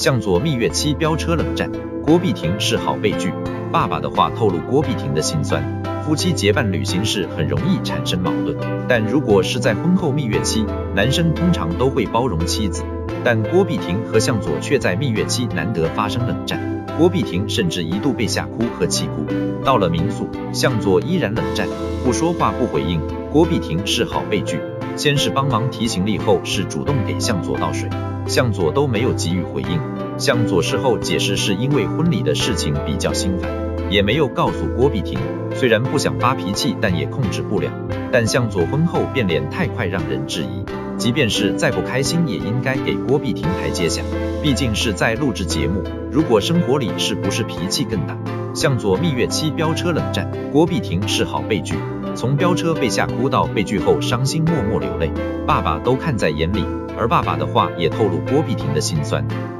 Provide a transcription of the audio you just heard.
向佐蜜月期飙车冷战，郭碧婷是好悲剧。爸爸的话透露郭碧婷的心酸。夫妻结伴旅行时很容易产生矛盾，但如果是在婚后蜜月期，男生通常都会包容妻子。但郭碧婷和向佐却在蜜月期难得发生冷战，郭碧婷甚至一度被吓哭和气哭。到了民宿，向佐依然冷战，不说话不回应。郭碧婷是好悲剧，先是帮忙提行李，后是主动给向佐倒水，向佐都没有给予回应。向佐事后解释是因为婚礼的事情比较心烦，也没有告诉郭碧婷。虽然不想发脾气，但也控制不了。但向佐婚后变脸太快，让人质疑。即便是再不开心，也应该给郭碧婷台阶下，毕竟是在录制节目，如果生活里是不是脾气更大？向佐蜜月期飙车冷战，郭碧婷是好悲剧。从飙车被吓哭到被拒后伤心默默流泪，爸爸都看在眼里，而爸爸的话也透露郭碧婷的心酸。